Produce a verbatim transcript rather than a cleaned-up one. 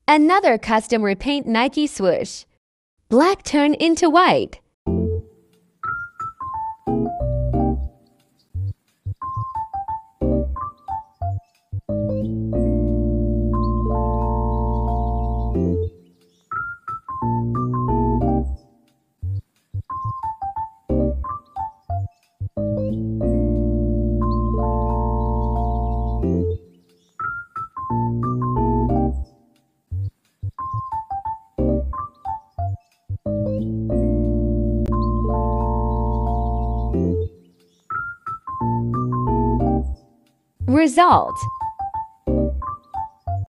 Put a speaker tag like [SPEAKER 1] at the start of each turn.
[SPEAKER 1] Another custom repaint Nike swoosh. Black turn into white. Result: